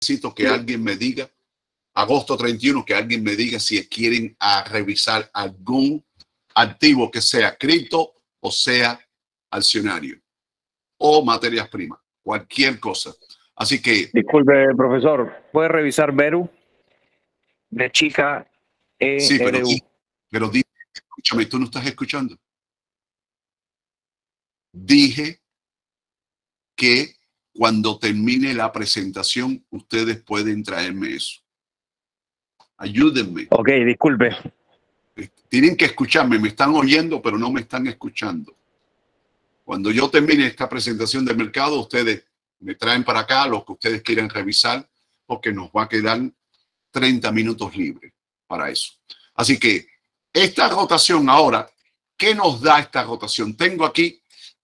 necesito que alguien me diga, agosto 31, que alguien me diga si quieren revisar algún activo que sea cripto o sea accionario o materias primas, cualquier cosa. Así que... Disculpe, profesor, ¿puede revisar Veru? De chica ERU. Sí, pero dije, escúchame, tú no estás escuchando. Dije que cuando termine la presentación, ustedes pueden traerme eso. Ayúdenme. Ok, disculpe. Tienen que escucharme, me están oyendo, pero no me están escuchando. Cuando yo termine esta presentación del mercado, ustedes me traen para acá lo que ustedes quieran revisar, porque nos va a quedar 30 minutos libres para eso. Así que esta rotación ahora, ¿qué nos da esta rotación? Tengo aquí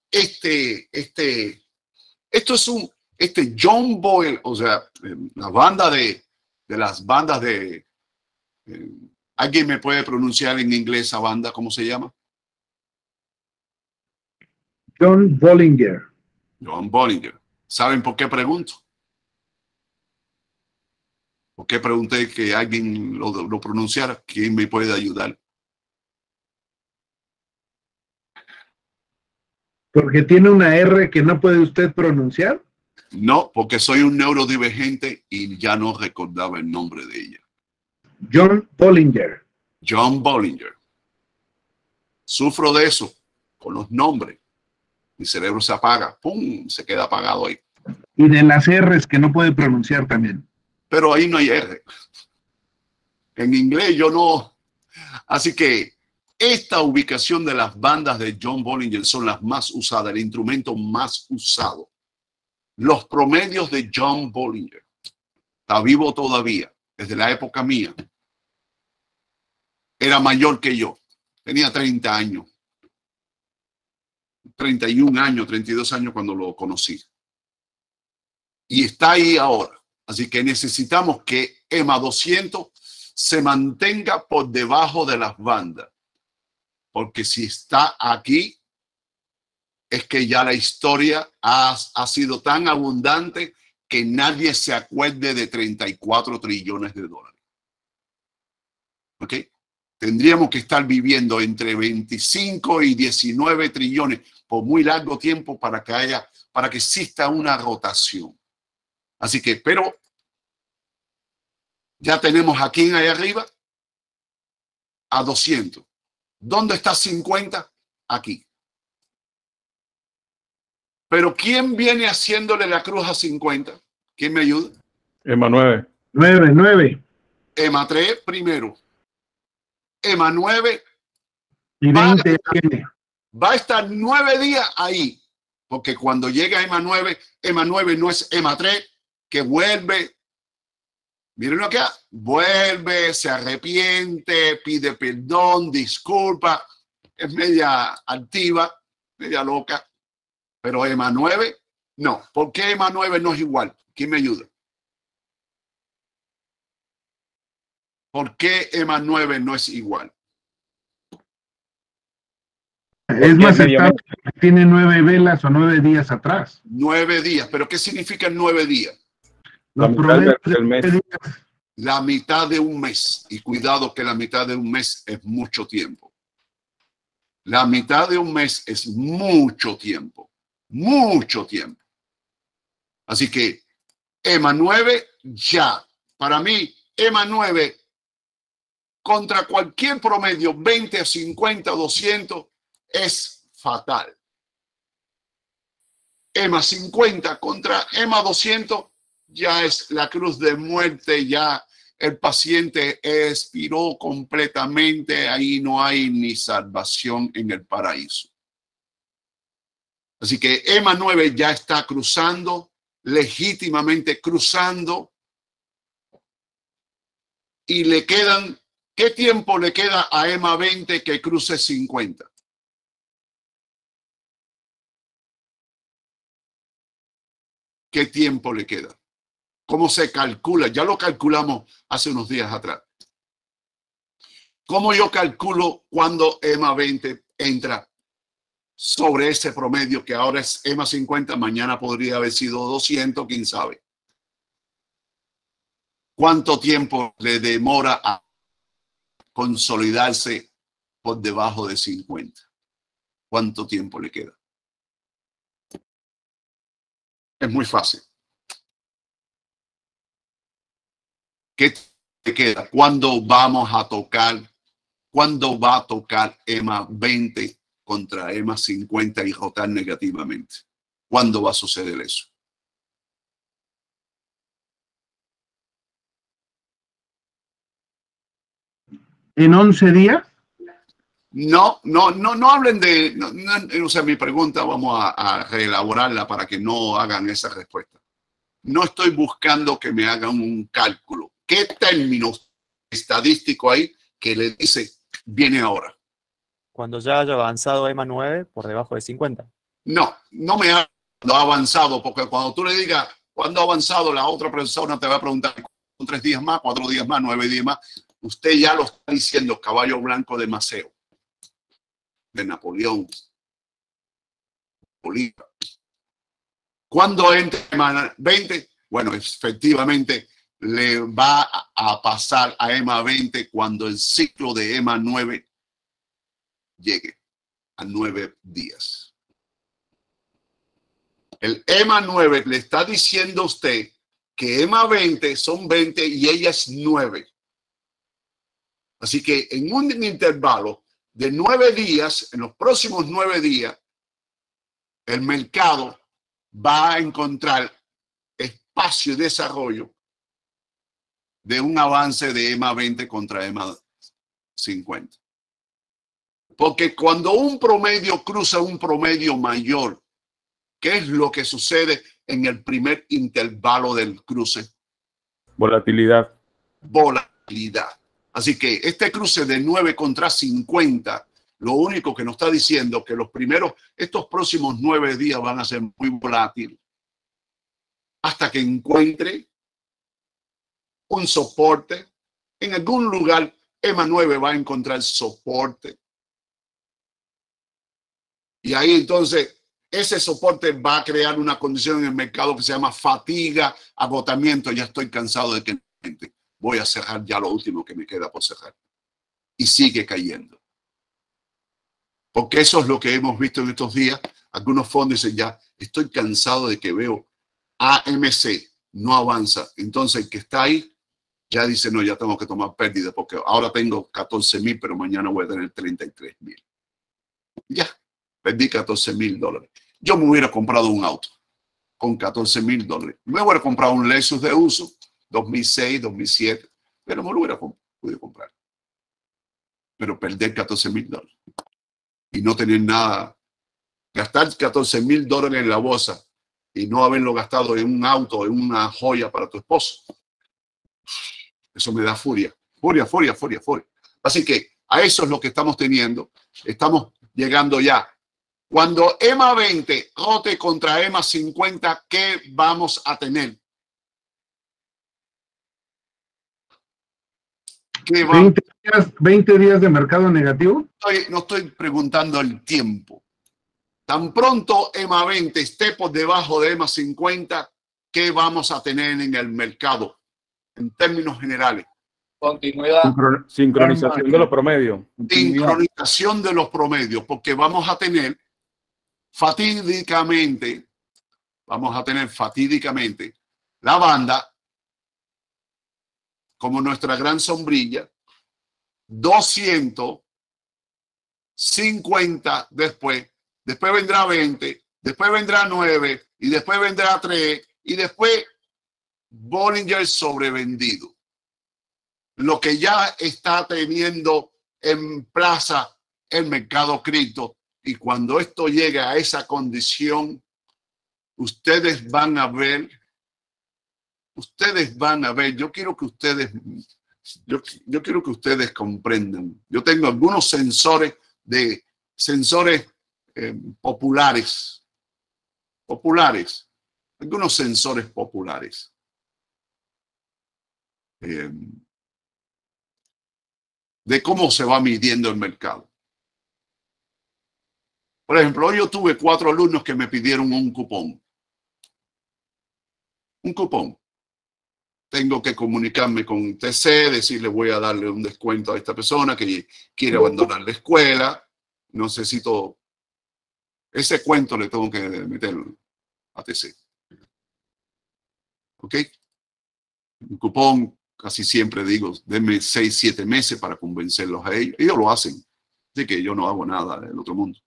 esto es John Boyle, o sea, la banda de las bandas de... ¿alguien me puede pronunciar en inglés esa banda? ¿Cómo se llama? John Bollinger. John Bollinger. ¿Saben por qué pregunto? ¿Por qué pregunté que alguien lo pronunciara? ¿Quién me puede ayudar? ¿Porque tiene una R que no puede usted pronunciar? No, porque soy un neurodivergente y ya no recordaba el nombre de ella. John Bollinger. John Bollinger. Sufro de eso con los nombres. Mi cerebro se apaga. ¡Pum! Se queda apagado ahí. Y de las R's que no puede pronunciar también. Pero ahí no hay R. En inglés yo no. Así que esta ubicación de las bandas de John Bollinger son las más usadas, el instrumento más usado. Los promedios de John Bollinger. Está vivo todavía, desde la época mía. Era mayor que yo. Tenía 30 años. 31 años, 32 años cuando lo conocí. Y está ahí ahora. Así que necesitamos que EMA 200 se mantenga por debajo de las bandas. Porque si está aquí, es que ya la historia ha sido tan abundante que nadie se acuerde de 34 trillones de dólares. ¿Ok? Tendríamos que estar viviendo entre 25 y 19 trillones por muy largo tiempo para que exista una rotación. Así que, pero ya tenemos aquí ahí arriba a 200. ¿Dónde está 50? Aquí. Pero ¿quién viene haciéndole la cruz a 50? ¿Quién me ayuda? EMA 9. 9. EMA 3 primero. EMA 9 y 20 va a estar 9 días ahí. Porque cuando llega EMA 9 no es EMA 3 que vuelve. Miren acá, vuelve, se arrepiente, pide perdón, disculpa, es media activa, media loca, pero EMA 9, no. ¿Por qué EMA 9 no es igual? ¿Quién me ayuda? ¿Por qué EMA 9 no es igual? Es más estable, tiene 9 velas o 9 días atrás. 9 días, pero ¿qué significan 9 días? La mitad del mes. La mitad de un mes. Y cuidado que la mitad de un mes es mucho tiempo. La mitad de un mes es mucho tiempo. Mucho tiempo. Así que EMA 9 ya. Para mí, EMA 9 contra cualquier promedio, 20, 50, 200, es fatal. EMA 50 contra EMA 200 ya es la cruz de muerte, ya el paciente expiró completamente, ahí no hay ni salvación en el paraíso. Así que EMA 9 ya está cruzando, legítimamente cruzando, y le quedan, ¿qué tiempo le queda a EMA 20 que cruce 50? ¿Qué tiempo le queda? ¿Cómo se calcula? Ya lo calculamos hace unos días atrás. ¿Cómo yo calculo cuando EMA 20 entra sobre ese promedio que ahora es EMA 50? Mañana podría haber sido 200, quién sabe. ¿cuánto tiempo le demora a consolidarse por debajo de 50? ¿Cuánto tiempo le queda? Es muy fácil. ¿Qué te queda? ¿Cuándo vamos a tocar? ¿Cuándo va a tocar EMA 20 contra EMA 50 y rotar negativamente? ¿Cuándo va a suceder eso? ¿En 11 días? No hablen de, o sea, mi pregunta vamos a reelaborarla para que no hagan esa respuesta. No estoy buscando que me hagan un cálculo. ¿Qué término estadístico hay que le dice viene ahora? Cuando ya haya avanzado EMA 9 por debajo de 50. No me ha avanzado, porque cuando tú le digas cuándo ha avanzado, la otra persona te va a preguntar 3 días más, 4 días más, 9 días más. Usted ya lo está diciendo, caballo blanco de Maceo, de Napoleón, Bolívar. ¿Cuándo entra EMA 20? Bueno, efectivamente le va a pasar a EMA 20 cuando el ciclo de EMA 9 llegue a 9 días. El EMA 9 le está diciendo a usted que EMA 20 son 20 y ella es 9. Así que en un intervalo de 9 días, en los próximos 9 días, el mercado va a encontrar espacio de desarrollo de un avance de EMA 20 contra EMA 50. Porque cuando un promedio cruza un promedio mayor, ¿qué es lo que sucede en el primer intervalo del cruce? Volatilidad. Volatilidad. Así que este cruce de 9 contra 50, lo único que nos está diciendo que estos próximos 9 días van a ser muy volátiles hasta que encuentre un soporte. En algún lugar, EMA 9 va a encontrar soporte. Y ahí entonces ese soporte va a crear una condición en el mercado que se llama fatiga, agotamiento. Ya estoy cansado de que voy a cerrar ya lo último que me queda por cerrar. Y sigue cayendo. Porque eso es lo que hemos visto en estos días. Algunos fondos dicen ya, estoy cansado de que veo AMC no avanza. Entonces el que está ahí ya dice, no, ya tengo que tomar pérdida porque ahora tengo 14,000, pero mañana voy a tener 33,000. Ya, perdí $14,000. Yo me hubiera comprado un auto con $14,000. Me hubiera comprado un Lexus de uso, 2006, 2007, pero me lo hubiera podido comprar. Pero perder $14,000 y no tener nada, gastar $14,000 en la bolsa y no haberlo gastado en un auto, en una joya para tu esposo. Eso me da furia. Furia. Así que a eso es lo que estamos teniendo. Estamos llegando ya. Cuando EMA 20 rote contra EMA 50, ¿qué vamos a tener? 20 días de mercado negativo. No estoy preguntando el tiempo. Tan pronto EMA 20 esté por debajo de EMA 50, ¿qué vamos a tener en el mercado? En términos generales. Continuidad. Sincronización de los promedios. Sincronización de los promedios, porque vamos a tener fatídicamente la banda como nuestra gran sombrilla, 250 después vendrá 20, después vendrá 9 y después vendrá 3 y después Bollinger sobrevendido. Lo que ya está teniendo en plaza el mercado cripto, y cuando esto llegue a esa condición, ustedes van a ver, yo quiero que ustedes comprendan. Yo tengo algunos sensores populares, algunos sensores populares. De cómo se va midiendo el mercado. Por ejemplo, hoy yo tuve 4 alumnos que me pidieron un cupón. tengo que comunicarme con TC, decirle voy a darle un descuento a esta persona que quiere abandonar la escuela. Necesito ese cuento, le tengo que meter a TC. ¿Ok? Un cupón, casi siempre digo, denme 6, 7 meses para convencerlos a ellos. Ellos lo hacen. Así que yo no hago nada del otro mundo.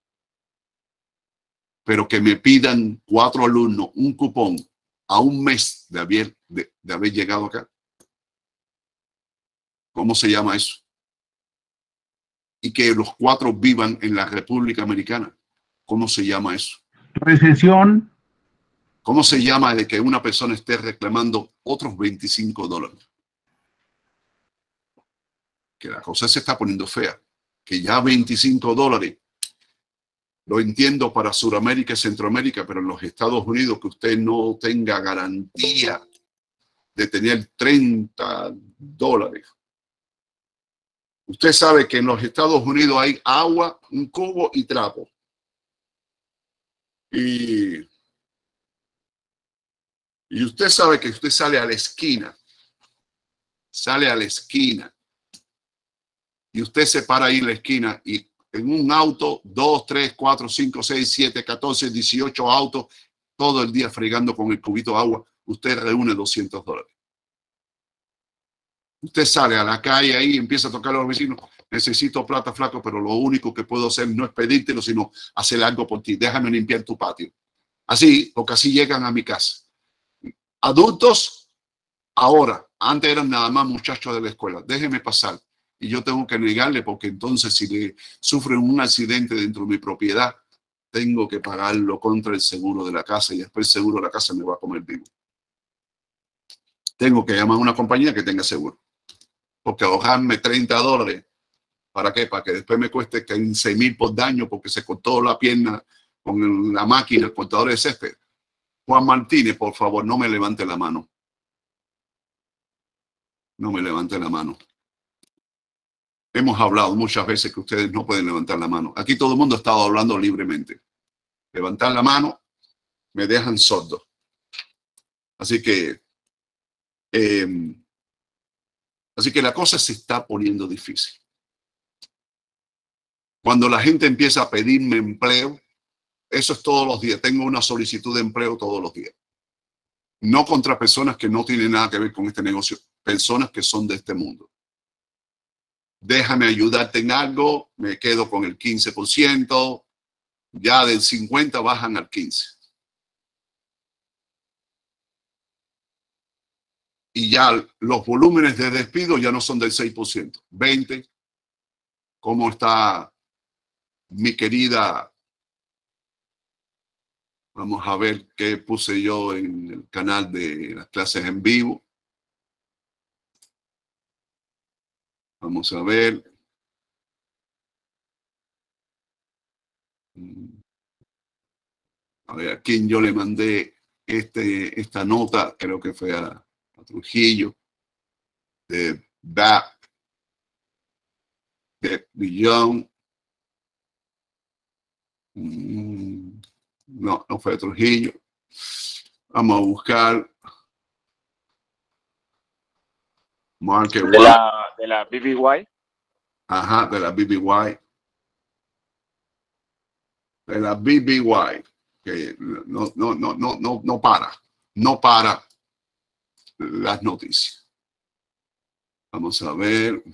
Pero que me pidan 4 alumnos un cupón a un mes de haber llegado acá. ¿Cómo se llama eso? Y que los 4 vivan en la República Americana. ¿Cómo se llama eso? Recesión. ¿Cómo se llama de que una persona esté reclamando otros $25? Que la cosa se está poniendo fea. Que ya $25, lo entiendo para Sudamérica y Centroamérica, pero en los Estados Unidos que usted no tenga garantía de tener $30. Usted sabe que en los Estados Unidos hay agua, un cubo y trapo. Y usted sabe que usted sale a la esquina, y usted se para ahí en la esquina y en un auto, 2, 3, 4, 5, 6, 7, 14, 18 autos, todo el día fregando con el cubito de agua, usted reúne $200. Usted sale a la calle ahí y empieza a tocar a los vecinos, necesito plata, flaco, pero lo único que puedo hacer no es pedírtelo, sino hacer algo por ti, déjame limpiar tu patio. Así, porque así llegan a mi casa. Adultos, ahora, antes eran nada más muchachos de la escuela, déjeme pasar. Y yo tengo que negarle porque entonces si le sufren un accidente dentro de mi propiedad, tengo que pagarlo contra el seguro de la casa y después el seguro de la casa me va a comer vivo. Tengo que llamar a una compañía que tenga seguro. Porque ahorrarme $30, ¿para qué? Para que después me cueste 15,000 por daño porque se cortó la pierna con la máquina, el cortador de césped. Juan Martínez, por favor, no me levante la mano. No me levante la mano. Hemos hablado muchas veces que ustedes no pueden levantar la mano. Aquí todo el mundo ha estado hablando libremente. Levantar la mano, me dejan sordo. Así que la cosa se está poniendo difícil. Cuando la gente empieza a pedirme empleo, eso es todos los días. Tengo una solicitud de empleo todos los días. No contra personas que no tienen nada que ver con este negocio, personas que son de este mundo. Déjame ayudarte en algo, me quedo con el 15%, ya del 50% bajan al 15%. Y ya los volúmenes de despido ya no son del 6%, 20%. ¿Cómo está mi querida? Vamos a ver qué puse yo en el canal de las clases en vivo. Vamos a ver. A ver, a quién yo le mandé esta nota, creo que fue a Trujillo, de BAP, de Billón. No, no fue a Trujillo. Vamos a buscar. Market De la BBY. Ajá, de la BBY. De la BBY. Que no para las noticias. Vamos a ver.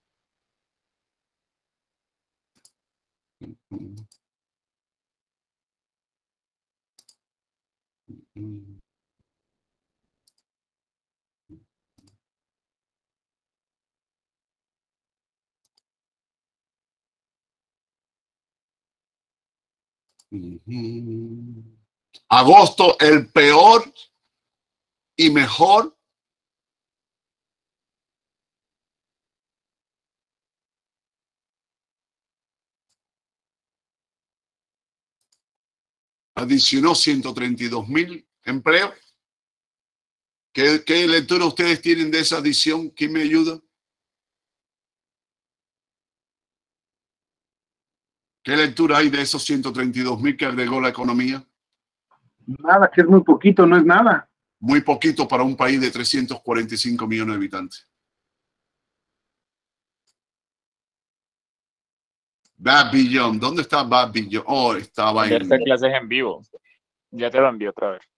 Agosto, el peor y mejor. Adicionó 132,000 empleos. ¿Qué lectura ustedes tienen de esa adición? ¿Quién me ayuda? ¿Qué lectura hay de esos 132,000 que agregó la economía? Nada, que es muy poquito, no es nada. Muy poquito para un país de 345 millones de habitantes. Bad Beyond. ¿Dónde está Bad Beyond? Oh, estaba Ya en... está en clases en vivo. Ya te lo envío otra vez.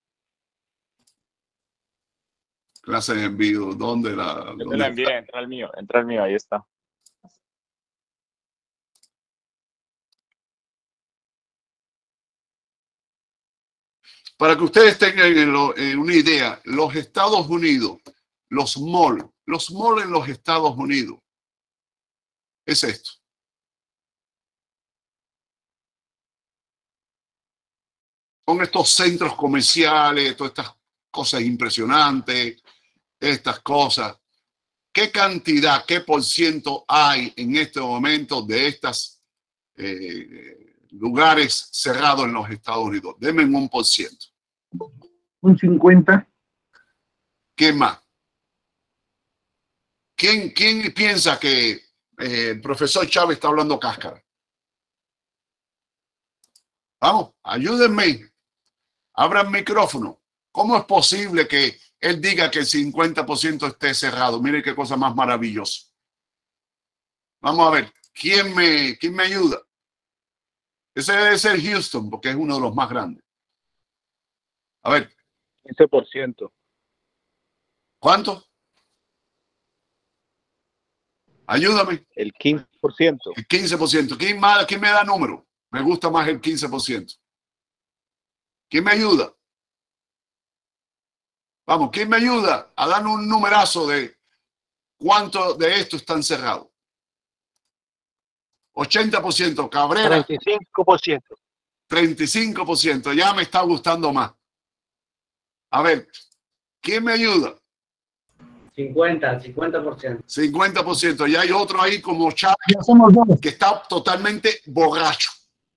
Clases en vivo. ¿Dónde la...? Yo te la envié, entra al mío, ahí está. Para que ustedes tengan una idea, los Estados Unidos, los malls en los Estados Unidos, es esto. Son estos centros comerciales, todas estas cosas impresionantes, estas cosas. ¿Qué cantidad, qué por ciento hay en este momento de estos lugares cerrados en los Estados Unidos? Denme un por ciento. Un 50. ¿Qué más? ¿Quién piensa que el profesor Chávez está hablando cáscara? Vamos, ayúdenme. Abran el micrófono. ¿Cómo es posible que él diga que el 50% esté cerrado? Mire qué cosa más maravillosa. Vamos a ver. ¿Quién me ayuda? Ese debe ser Houston, porque es uno de los más grandes. A ver. 15%. ¿Cuánto? Ayúdame. El 15%. El 15%. ¿Quién me da número? Me gusta más el 15%. ¿Quién me ayuda? Vamos, ¿quién me ayuda a dar un numerazo de cuánto de esto están cerrados? 80%. Cabrera. 35%. 35%. Ya me está gustando más. A ver, ¿quién me ayuda? 50%. 50%. Y hay otro ahí como Chávez, Ya somos dos. que está totalmente borracho.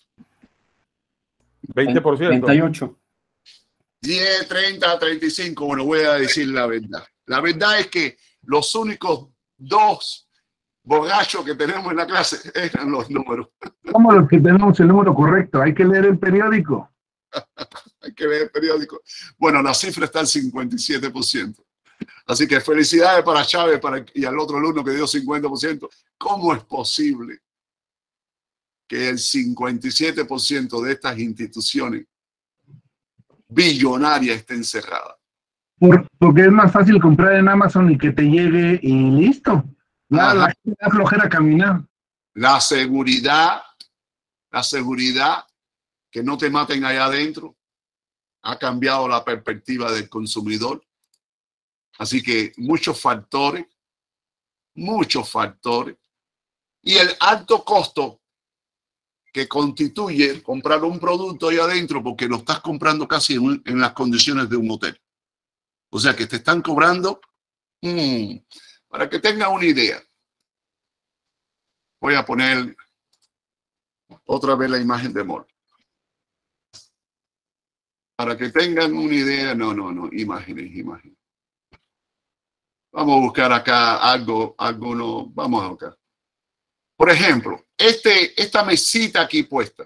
20%. 38. 10, 30, 35. Bueno, voy a decir la verdad. La verdad es que los únicos dos borrachos que tenemos en la clase eran los números. Somos los que tenemos el número correcto. Hay que leer el periódico. Hay que leer el periódico. Bueno, la cifra está al 57%. Así que felicidades para Chávez y al otro alumno que dio 50%. ¿Cómo es posible que el 57% de estas instituciones billonarias estén cerradas? Porque es más fácil comprar en Amazon y que te llegue y listo. La gente da flojera caminar. La seguridad, que no te maten allá adentro, ha cambiado la perspectiva del consumidor. Así que muchos factores. Y el alto costo que constituye comprar un producto ahí adentro, porque lo estás comprando casi en las condiciones de un hotel. O sea que te están cobrando, para que tengan una idea. Voy a poner otra vez la imagen de mall. Para que tengan una idea, no, imágenes. Vamos a buscar acá alguno, vamos a buscar. Por ejemplo, esta mesita aquí puesta.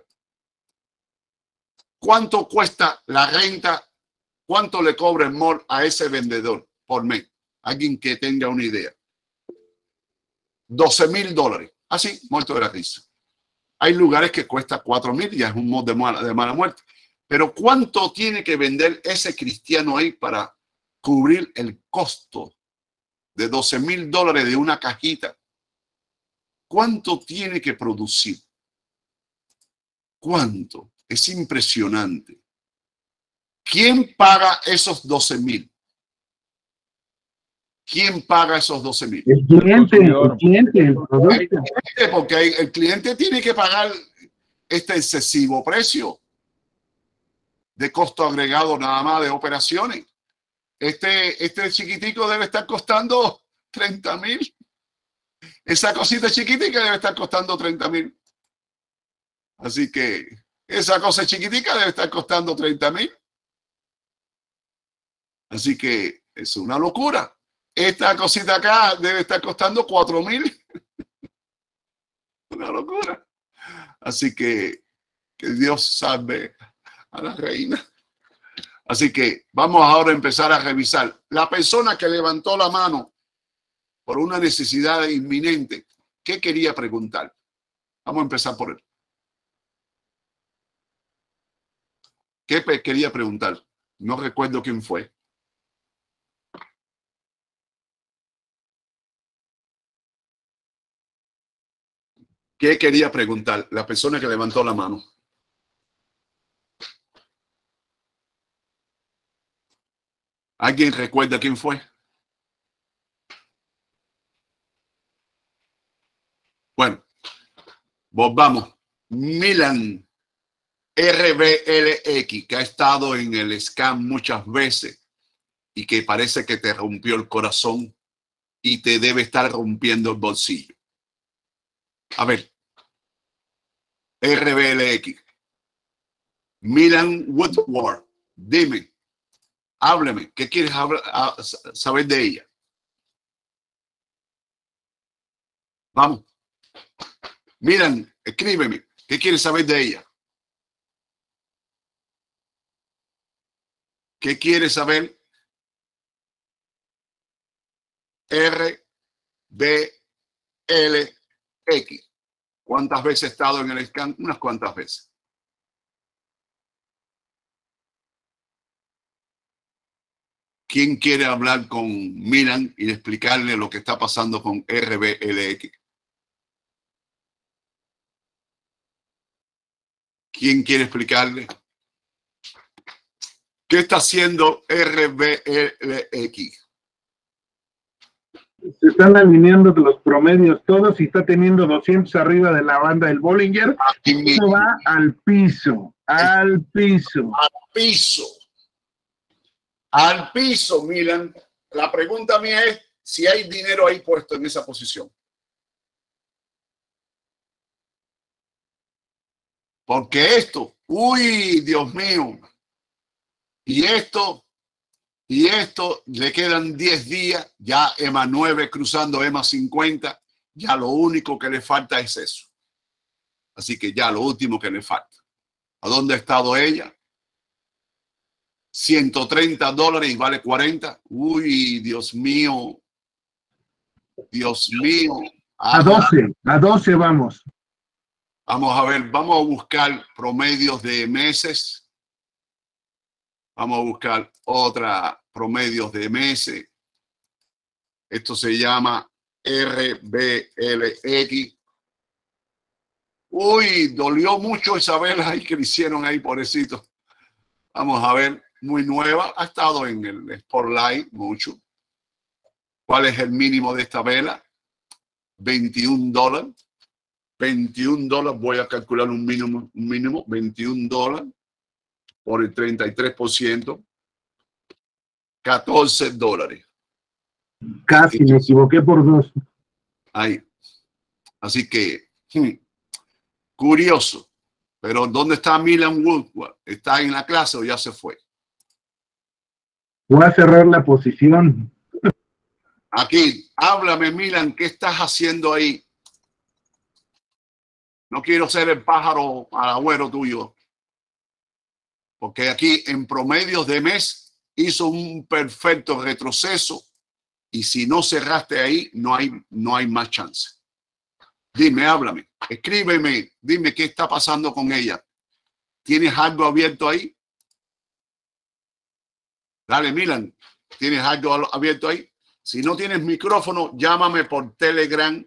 ¿Cuánto cuesta la renta? ¿Cuánto le cobra el mall a ese vendedor por mes? Alguien que tenga una idea. $12,000. Así, muerto de la risa. Hay lugares que cuesta 4,000, ya es un mall de mala muerte. Pero ¿cuánto tiene que vender ese cristiano ahí para cubrir el costo de $12,000 de una cajita? ¿Cuánto tiene que producir? ¿Cuánto? Es impresionante. ¿Quién paga esos 12,000? ¿Quién paga esos 12,000? El cliente, el producto. Porque el cliente tiene que pagar este excesivo precio de costo agregado nada más de operaciones. Este chiquitico debe estar costando 30,000. Esa cosita chiquitica debe estar costando 30,000. Así que esa cosa chiquitica debe estar costando 30,000. Así que es una locura. Esta cosita acá debe estar costando 4,000. Una locura. Así que Dios salve a la reina. Así que vamos ahora a empezar a revisar. La persona que levantó la mano por una necesidad inminente, ¿qué quería preguntar? Vamos a empezar por él. ¿Qué quería preguntar? No recuerdo quién fue. ¿Qué quería preguntar? La persona que levantó la mano. ¿Alguien recuerda quién fue? Bueno, volvamos. Milan RBLX, que ha estado en el scam muchas veces y que parece que te rompió el corazón y te debe estar rompiendo el bolsillo. A ver, RBLX, Milan Woodward, dime, háblame, ¿qué quieres saber de ella? Vamos. Milan, escríbeme, ¿qué quieres saber de ella? ¿Qué quieres saber? RBLX. ¿Cuántas veces he estado en el scan? Unas cuantas veces. ¿Quién quiere hablar con Milan y explicarle lo que está pasando con RBLX? ¿Quién quiere explicarle? ¿Qué está haciendo RBLX? Se están alineando los promedios todos y está teniendo 200 arriba de la banda del Bollinger. Eso va al piso, al piso. Al piso. Al piso, Milan. La pregunta mía es si hay dinero ahí puesto en esa posición. Porque esto, uy, Dios mío. Y esto le quedan 10 días, ya EMA 9 cruzando EMA 50, ya lo único que le falta es eso. Así que ya lo último que le falta. ¿A dónde ha estado ella? $130 y vale 40. Uy, Dios mío. Dios mío. A 12 vamos. Vamos a ver, vamos a buscar promedios de meses. Vamos a buscar otra promedios de meses. Esto se llama RBLX. Uy, dolió mucho esa vela ahí que le hicieron ahí, pobrecito. Vamos a ver, muy nueva. Ha estado en el Spotlight mucho. ¿Cuál es el mínimo de esta vela? $21. $21. Voy a calcular un mínimo. $21 por el 33%. $14. Casi me equivoqué por 2. Ahí. Así que, curioso. Pero ¿dónde está Milan Woodward? ¿Está en la clase o ya se fue? Voy a cerrar la posición. Aquí, háblame, Milan, ¿qué estás haciendo ahí? No quiero ser el pájaro agüero tuyo. Porque aquí en promedios de mes hizo un perfecto retroceso y si no cerraste ahí, no hay más chance. Dime, háblame, escríbeme, dime qué está pasando con ella. ¿Tienes algo abierto ahí? Dale, Milan, ¿tienes algo abierto ahí? Si no tienes micrófono, llámame por Telegram.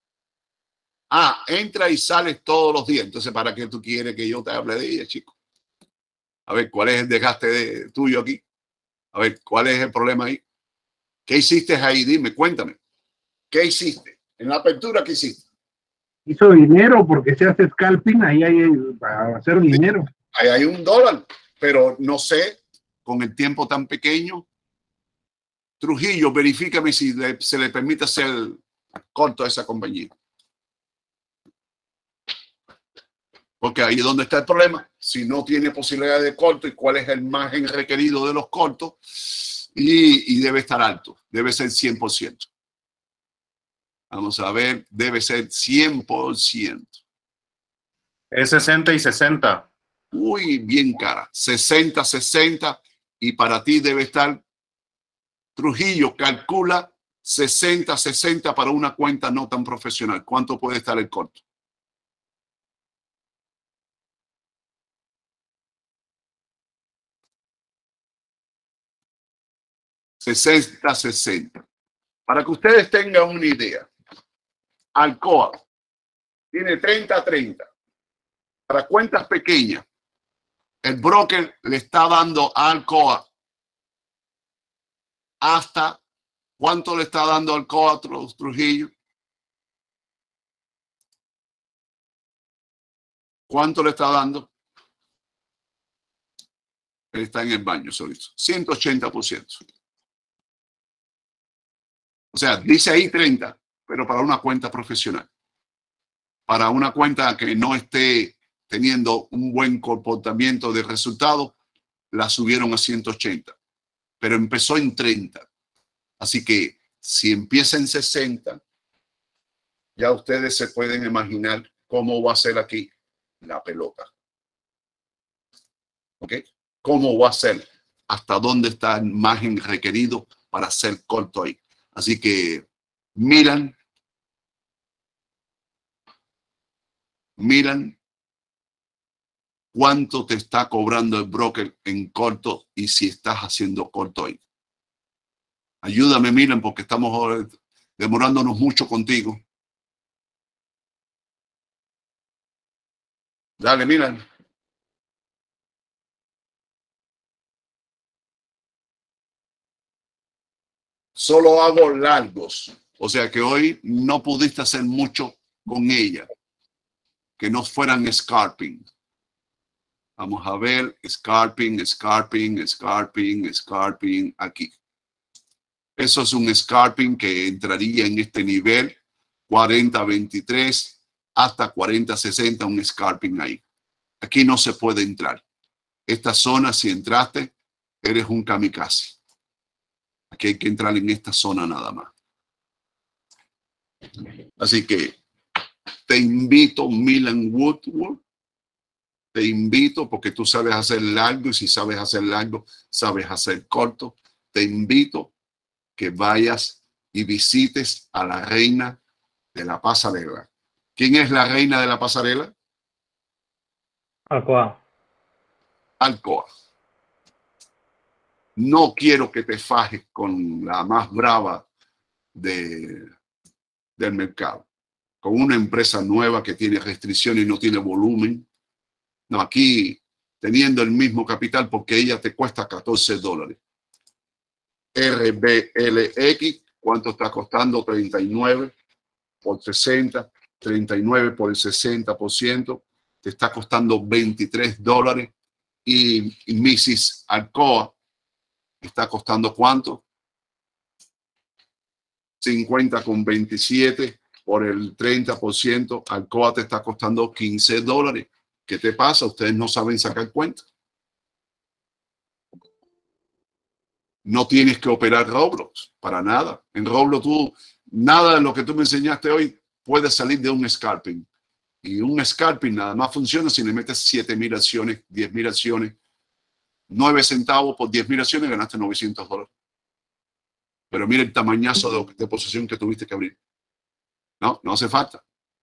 Entra y sales todos los días. Entonces, ¿para qué tú quieres que yo te hable de ella, chico? A ver, ¿cuál es el desgaste tuyo aquí? A ver, ¿cuál es el problema ahí? ¿Qué hiciste ahí? Dime, cuéntame. ¿Qué hiciste? En la apertura, ¿qué hiciste? Hizo dinero porque se hace scalping, ahí hay para hacer dinero. Ahí hay $1, pero no sé, con el tiempo tan pequeño. Trujillo, verifícame si se le permite hacer corto a esa compañía. Porque ahí es donde está el problema. Si no tiene posibilidad de corto y cuál es el margen requerido de los cortos y debe estar alto, debe ser 100%. Vamos a ver, debe ser 100%. Es 60 y 60. Uy, bien cara. 60, 60 Y para ti debe estar, Trujillo, calcula 60 para una cuenta no tan profesional. ¿Cuánto puede estar el corto? $60. Para que ustedes tengan una idea, Alcoa tiene 30. Para cuentas pequeñas, el broker le está dando a Alcoa hasta, ¿cuánto le está dando Alcoa Trujillo? ¿Cuánto le está dando? Él está en el baño solito. 180%. O sea, dice ahí 30, pero para una cuenta profesional. Para una cuenta que no esté teniendo un buen comportamiento de resultados, la subieron a 180. Pero empezó en 30. Así que si empieza en 60, ya ustedes se pueden imaginar cómo va a ser aquí la pelota. ¿Ok? ¿Cómo va a ser? ¿Hasta dónde está el margen requerido para hacer corto ahí? Así que miran cuánto te está cobrando el broker en corto y si estás haciendo corto ahí. Ayúdame, Milan, porque estamos demorándonos mucho contigo. Dale, Milan. Solo hago largos. O sea que hoy no pudiste hacer mucho con ella. Que no fueran scalping. Vamos a ver, scalping aquí. Eso es un scalping que entraría en este nivel 40-23 hasta 40-60, un scalping ahí. Aquí no se puede entrar. Esta zona, si entraste, eres un kamikaze. Aquí hay que entrar en esta zona nada más. Así que te invito, Milan Woodward, te invito porque tú sabes hacer largo y si sabes hacer largo, sabes hacer corto. Te invito que vayas y visites a la reina de la pasarela. ¿Quién es la reina de la pasarela? Alcoa. Alcoa. No quiero que te fajes con la más brava del mercado, con una empresa nueva que tiene restricciones y no tiene volumen. No, aquí teniendo el mismo capital porque ella te cuesta $14. RBLX, ¿cuánto está costando? 39 por 60, 39 por el 60%, te está costando $23. Y Mrs. Alcoa está costando ¿cuánto? 50,27 por el 30%. Alcoa te está costando $15. ¿Qué te pasa? Ustedes no saben sacar cuenta. No tienes que operar Roblox para nada. En Roblox nada de lo que tú me enseñaste hoy puede salir de un scalping. Y un scalping nada más funciona si le metes 7,000 acciones, 10,000 acciones, 9 centavos por 10,000 acciones, ganaste $900. Pero mira el tamañazo de posición que tuviste que abrir. No hace falta.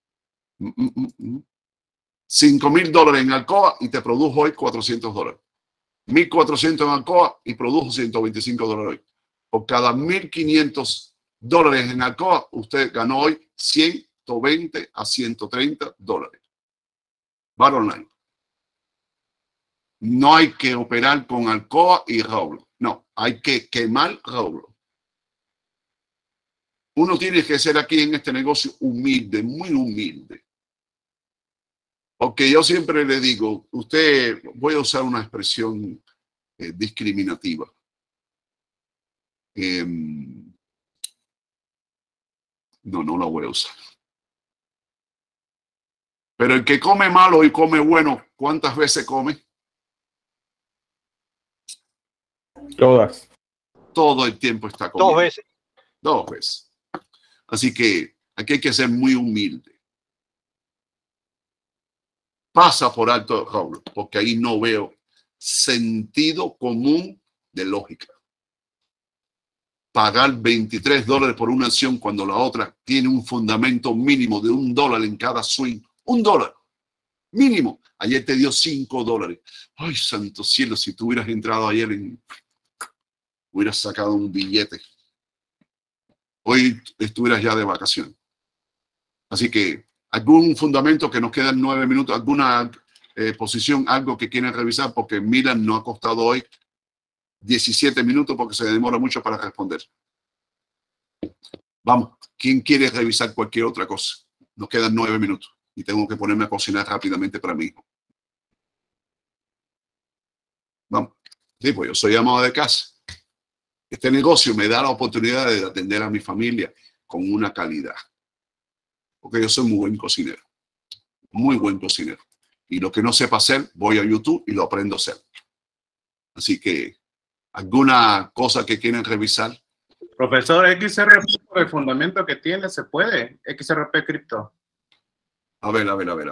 $5,000 en Alcoa y te produjo hoy $400. 1,400 en Alcoa y produjo $125 hoy. Por cada $1,500 en Alcoa, usted ganó hoy $120 a $130. Bottom line. No hay que operar con Alcoa y Roblox. No, hay que quemar Roblox. Uno tiene que ser aquí en este negocio humilde, muy humilde. Porque yo siempre le digo, voy a usar una expresión discriminativa. No la voy a usar. Pero el que come malo y come bueno, ¿cuántas veces come? Todas. Todo el tiempo está comiendo. 2 veces. 2 veces. Así que aquí hay que ser muy humilde. Pasa por alto Roblox, porque ahí no veo sentido común de lógica. Pagar $23 por una acción cuando la otra tiene un fundamento mínimo de $1 en cada swing. $1 mínimo. Ayer te dio $5. Ay, santo cielo, si tú hubieras entrado ayer, hubieras sacado un billete. Hoy estuvieras ya de vacación. Así que algún fundamento que nos quedan 9 minutos, alguna posición, algo que quieren revisar, porque Milan no ha costado hoy 17 minutos porque se demora mucho para responder. Vamos, ¿quién quiere revisar cualquier otra cosa? Nos quedan 9 minutos y tengo que ponerme a cocinar rápidamente para mí. Vamos. Sí, pues yo soy amado de casa. Este negocio me da la oportunidad de atender a mi familia con una calidad. Porque yo soy muy buen cocinero. Muy buen cocinero. Y lo que no sepa hacer, voy a YouTube y lo aprendo a hacer. Así que, ¿alguna cosa que quieran revisar? Profesor, XRP por el fundamento que tiene, ¿se puede? XRP cripto. A ver.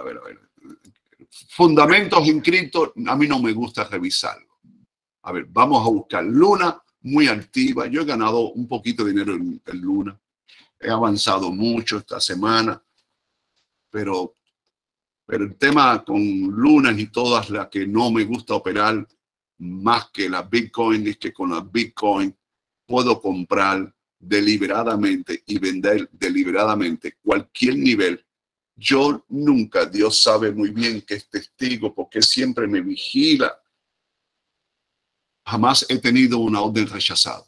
Fundamentos en cripto, a mí no me gusta revisarlo. A ver, vamos a buscar Luna, muy activa. Yo he ganado un poquito de dinero en Luna. He avanzado mucho esta semana. Pero el tema con Luna y todas las que no me gusta operar más que la Bitcoin es que con la Bitcoin puedo comprar deliberadamente y vender deliberadamente cualquier nivel. Yo nunca, Dios sabe muy bien que es testigo porque siempre me vigila. Jamás he tenido una orden rechazada.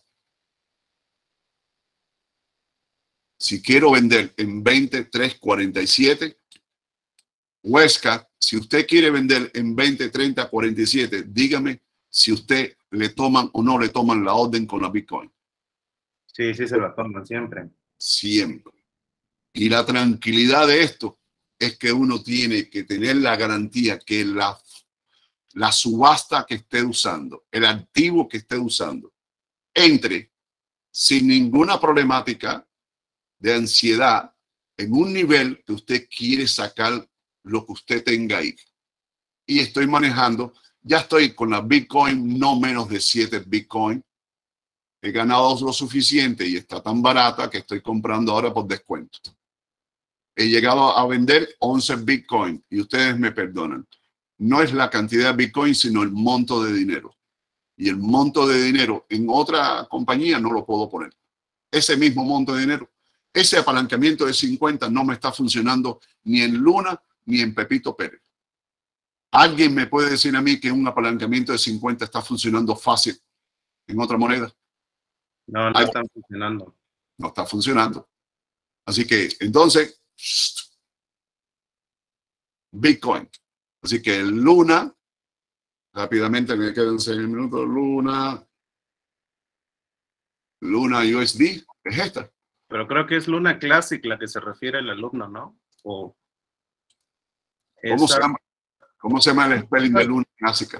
Si quiero vender en 23.47, Huesca, si usted quiere vender en 20.30.47, dígame si usted le toman o no le toman la orden con la Bitcoin. Sí, se la toman siempre. Siempre. Y la tranquilidad de esto es que uno tiene que tener la garantía que la subasta que esté usando, el activo que esté usando, entre sin ninguna problemática de ansiedad en un nivel que usted quiere sacar lo que usted tenga ahí. Y estoy manejando, ya estoy con la Bitcoin no menos de 7 Bitcoin. He ganado lo suficiente y está tan barata que estoy comprando ahora por descuento. He llegado a vender 11 Bitcoin y ustedes me perdonan. No es la cantidad de Bitcoin, sino el monto de dinero. Y el monto de dinero en otra compañía no lo puedo poner. Ese mismo monto de dinero, ese apalancamiento de 50 no me está funcionando ni en Luna ni en Pepito Pérez. ¿Alguien me puede decir a mí que un apalancamiento de 50 está funcionando fácil en otra moneda? No están funcionando. No está funcionando. Así que, entonces, Bitcoin. Así que Luna, rápidamente me quedan 6 minutos, Luna USD, es esta. Pero creo que es Luna Classic la que se refiere el alumno, ¿no? O ¿Cómo se llama? ¿Cómo se llama el spelling de Luna clásica?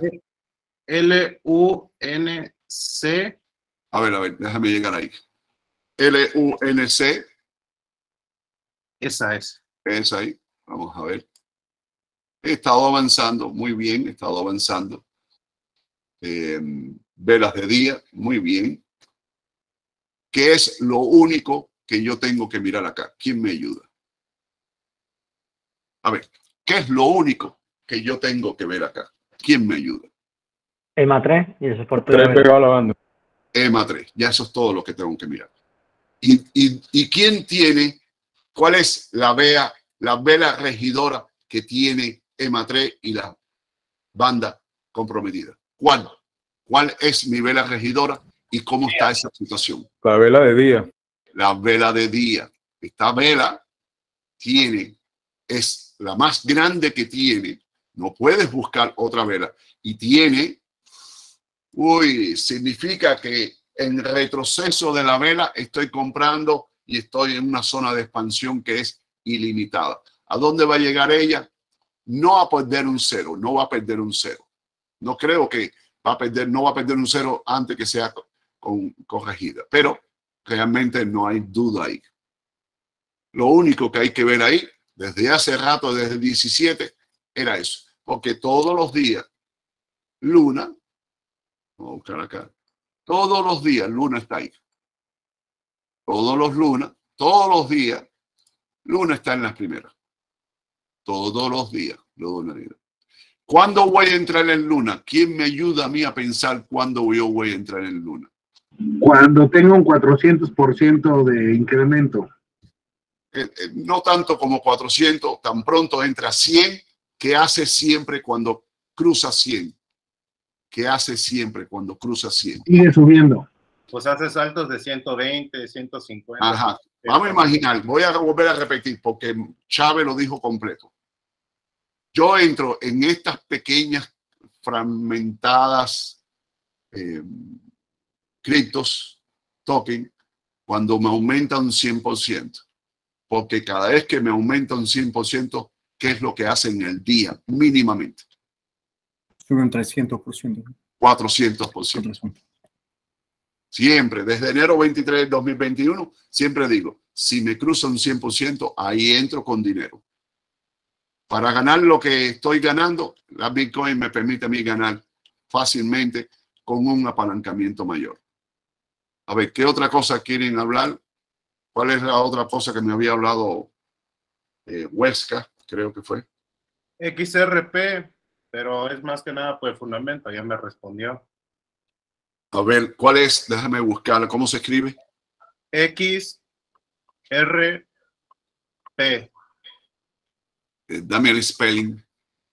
LUNC. A ver, déjame llegar ahí. LUNC. Esa es. Es ahí. Vamos a ver. He estado avanzando, muy bien, he estado avanzando. Velas de día, muy bien. ¿Qué es lo único que yo tengo que mirar acá? ¿Quién me ayuda? A ver, ¿qué es lo único que yo tengo que ver acá? ¿Quién me ayuda? EMA 3 y el soporte 3 pegado a la banda. EMA 3, ya eso es todo lo que tengo que mirar. ¿Y quién tiene, cuál es la vela regidora que tiene EMA 3 y la banda comprometida? ¿Cuál es mi vela regidora y cómo está esa situación? La vela de día. La vela de día. Esta vela es la más grande que tiene. No puedes buscar otra vela. Y tiene, significa que en retroceso de la vela estoy comprando y estoy en una zona de expansión que es ilimitada. ¿A dónde va a llegar ella? No a perder un cero, no va a perder un cero. No creo que no va a perder un cero antes que sea corregida, pero realmente no hay duda ahí. Lo único que hay que ver ahí, desde hace rato, desde el 17, era eso. Porque todos los días, Luna, vamos a buscar acá, Todos los días Luna está ahí. Todos los días, Luna está en las primeras. Todos los días, Luna. ¿Cuándo voy a entrar en Luna? ¿Quién me ayuda a mí a pensar cuándo yo voy a entrar en Luna? Cuando tenga un 400% de incremento. No tanto como 400, tan pronto entra a 100, que hace siempre cuando cruza 100. Que hace siempre cuando cruza 100. Sigue subiendo. Pues hace saltos de 120, 150. Ajá. Vamos a imaginar, voy a volver a repetir porque Chávez lo dijo completo. Yo entro en estas pequeñas fragmentadas criptos, token, cuando me aumenta un 100%. Porque cada vez que me aumenta un 100%, ¿qué es lo que hace en el día? Mínimamente. Sube un 300%. 400%. Siempre, desde enero 23 del 2021, siempre digo, si me cruza un 100%, ahí entro con dinero. Para ganar lo que estoy ganando, la Bitcoin me permite a mí ganar fácilmente con un apalancamiento mayor. A ver, ¿qué otra cosa quieren hablar? ¿Cuál es la otra cosa que me había hablado Huesca? Creo que fue. XRP, pero es más que nada por el fundamento, ya me respondió. A ver, ¿cuál es? Déjame buscarla. ¿Cómo se escribe? XRP. Dame el spelling.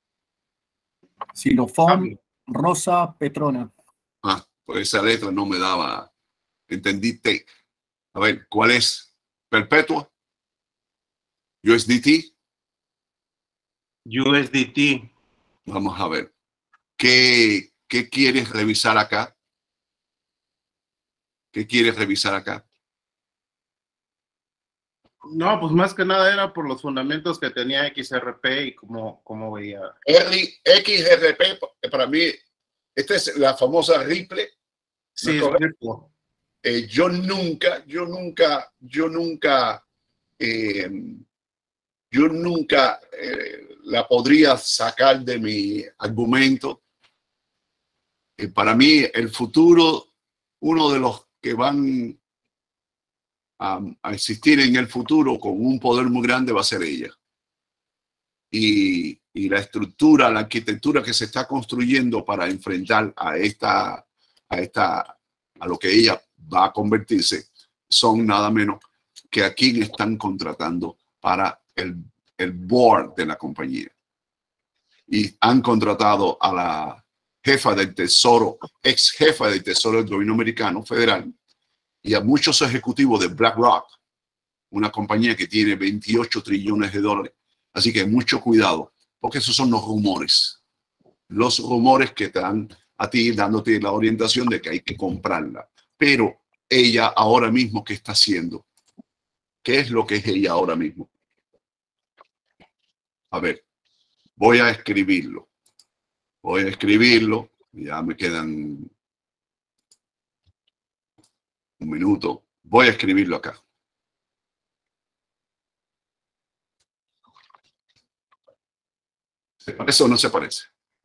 Xilofón, Rosa, Petrona. Ah, pues esa letra no me daba. Entendí T. A ver, ¿cuál es? Perpetua. USDT. USDT. Vamos a ver. ¿Qué quieres revisar acá? ¿Qué quieres revisar acá? No, pues más que nada era por los fundamentos que tenía XRP y cómo veía. XRP, para mí, esta es la famosa Ripple. Sí, ¿No? es Ripple. Yo nunca la podría sacar de mi argumento. Para mí, el futuro, uno de los que van a existir en el futuro con un poder muy grande va a ser ella. Y la estructura, la arquitectura que se está construyendo para enfrentar a lo que ella va a convertirse, son nada menos que a quien están contratando para el board de la compañía. Y han contratado a la jefa del Tesoro, ex jefa del Tesoro del gobierno americano federal, y a muchos ejecutivos de BlackRock, una compañía que tiene 28 trillones de dólares. Así que mucho cuidado, porque esos son los rumores. Los rumores que están a ti dándote la orientación de que hay que comprarla. Pero ella ahora mismo, ¿qué está haciendo? ¿Qué es lo que es ella ahora mismo? A ver, voy a escribirlo. Ya me quedan un minuto. Voy a escribirlo acá. ¿Se parece o no se parece?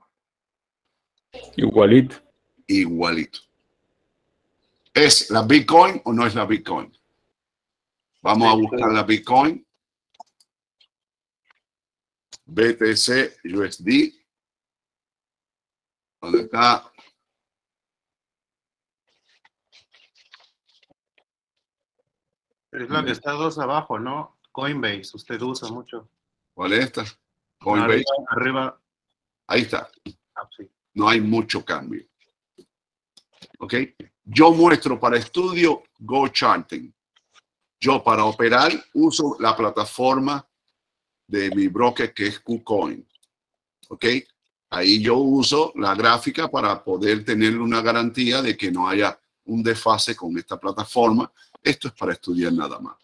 Igualito. Igualito. ¿Es la Bitcoin o no es la Bitcoin? Vamos a buscar la Bitcoin. BTC USD. ¿Dónde está? Es la que está dos abajo, ¿no? Coinbase, usted usa mucho. ¿Cuál es esta? Coinbase. Arriba. Ahí está. Ah, sí. No hay mucho cambio. ¿Ok? Yo muestro para estudio GoCharting. Yo para operar uso la plataforma de mi broker que es KuCoin. ¿Ok? Ahí yo uso la gráfica para poder tener una garantía de que no haya un desfase con esta plataforma. Esto es para estudiar nada más.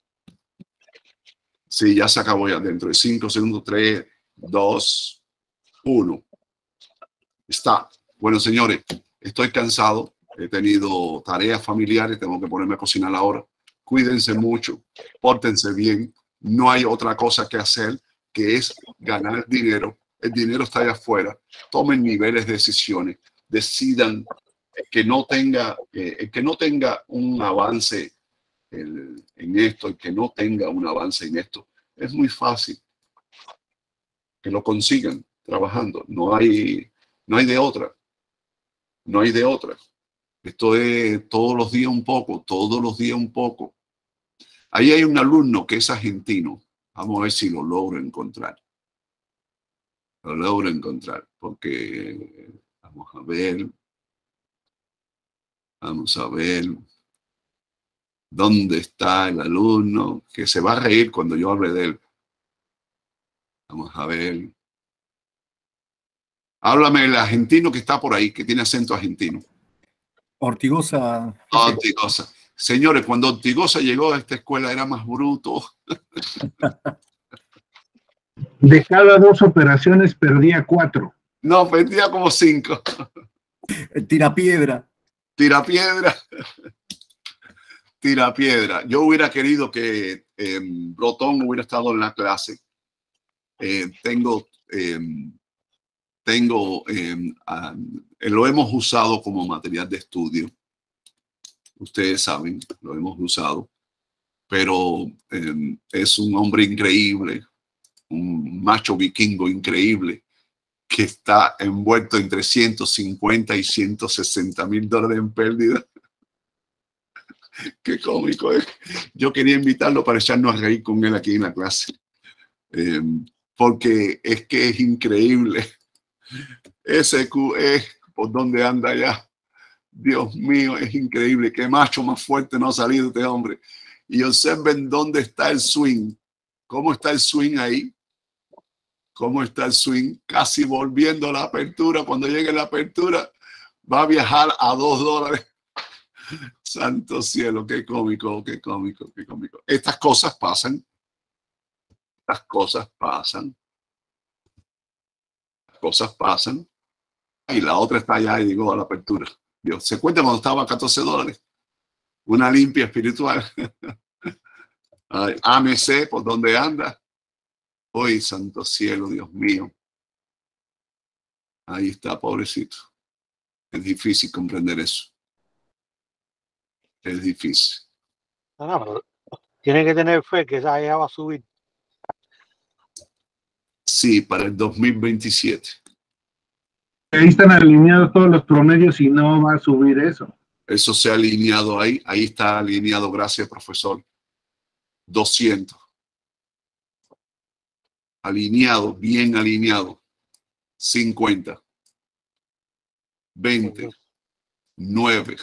Sí, ya se acabó ya dentro de 5 segundos. 3, 2, 1. Está. Bueno, señores, estoy cansado. He tenido tareas familiares. Tengo que ponerme a cocinar ahora. Cuídense mucho. Pórtense bien. No hay otra cosa que hacer que es ganar dinero. El dinero está allá afuera. Tomen niveles de decisiones. Decidan el que no tenga un avance en esto, el que no tenga un avance en esto, es muy fácil que lo consigan trabajando. No hay de otra. No hay de otra. Esto es todos los días un poco, todos los días un poco. Ahí hay un alumno que es argentino. Vamos a ver si lo logro encontrar. Lo logro encontrar, porque vamos a ver. Vamos a ver dónde está el alumno, que se va a reír cuando yo hable de él. Vamos a ver. Háblame el argentino que está por ahí, que tiene acento argentino. Ortigosa. Ortigosa. Señores, cuando Ortigosa llegó a esta escuela era más bruto. De cada 2 operaciones perdía 4. No, perdía como 5. Tirapiedra. Tira piedra. Tira piedra. Yo hubiera querido que Brotón hubiera estado en la clase. Lo hemos usado como material de estudio. Ustedes saben, lo hemos usado. Pero es un hombre increíble, un macho vikingo increíble, que está envuelto entre 150 y 160 mil dólares en pérdida. Qué cómico es. Yo quería invitarlo para echarnos a reír con él aquí en la clase. Porque es que es increíble. SQ es por donde anda ya. Dios mío, es increíble. Qué macho más fuerte no ha salido este hombre. Y observen dónde está el swing. ¿Cómo está el swing ahí? ¿Cómo está el swing? Casi volviendo a la apertura. Cuando llegue la apertura, va a viajar a $2. Santo cielo, qué cómico, qué cómico, qué cómico. Estas cosas pasan. Las cosas pasan. Las cosas pasan. Y la otra está allá y llegó a la apertura. Dios, ¿se cuenta cuando estaba a $14? Una limpia espiritual. Ay, AMC, por donde anda. Hoy, santo cielo, Dios mío. Ahí está, pobrecito. Es difícil comprender eso. Es difícil. No, pero tiene que tener fe que esa ya va a subir. Sí, para el 2027. Ahí están alineados todos los promedios y no va a subir eso. Eso se ha alineado ahí. Ahí está alineado, gracias, profesor. 200. Alineado, bien alineado. 50. 20. 9.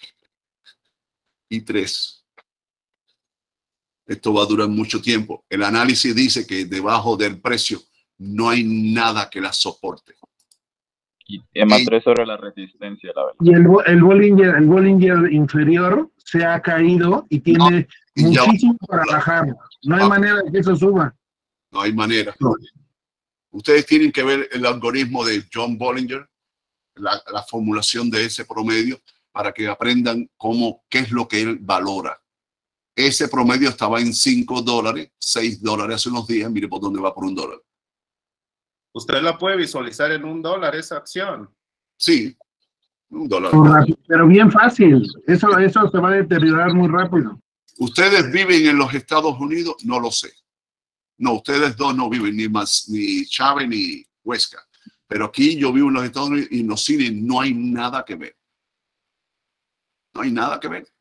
Y 3. Esto va a durar mucho tiempo. El análisis dice que debajo del precio no hay nada que la soporte. Y EMA 3 sobre la resistencia, la verdad. Y el Bollinger inferior se ha caído y tiene muchísimo para bajar. No hay manera de que eso suba. No hay manera. Ustedes tienen que ver el algoritmo de John Bollinger, la formulación de ese promedio, para que aprendan qué es lo que él valora. Ese promedio estaba en $5, $6 hace unos días. Mire por dónde va por $1. Usted la puede visualizar en $1 esa acción. Sí, $1. Pero bien fácil. Eso se va a deteriorar muy rápido. ¿Ustedes viven en los Estados Unidos? No lo sé. No, ustedes dos no viven, ni Chávez ni Huesca. Pero aquí yo vivo en los Estados Unidos y en los cines no hay nada que ver. No hay nada que ver.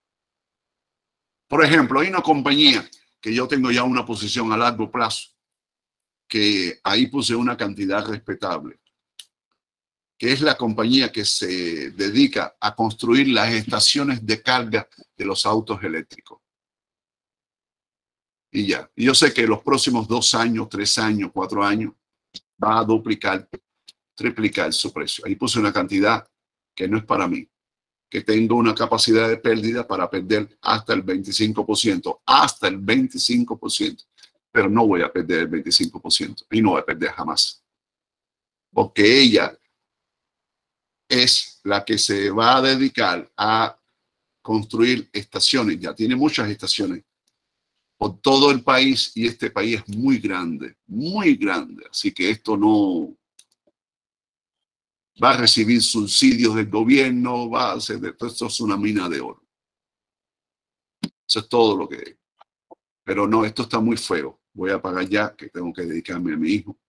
Por ejemplo, hay una compañía que yo tengo ya una posición a largo plazo, que ahí puse una cantidad respetable, que es la compañía que se dedica a construir las estaciones de carga de los autos eléctricos. Y ya, yo sé que los próximos 2 años, 3 años, 4 años, va a duplicar, triplicar su precio. Ahí puse una cantidad que no es para mí, que tengo una capacidad de pérdida para perder hasta el 25%, hasta el 25%, pero no voy a perder el 25% y no voy a perder jamás, porque ella es la que se va a dedicar a construir estaciones. Ya tiene muchas estaciones por todo el país y este país es muy grande, así que esto no va a recibir subsidios del gobierno, va a hacer, esto es una mina de oro. Eso es todo lo que es. Pero no, esto está muy feo. Voy a apagar ya, que tengo que dedicarme a mi hijo.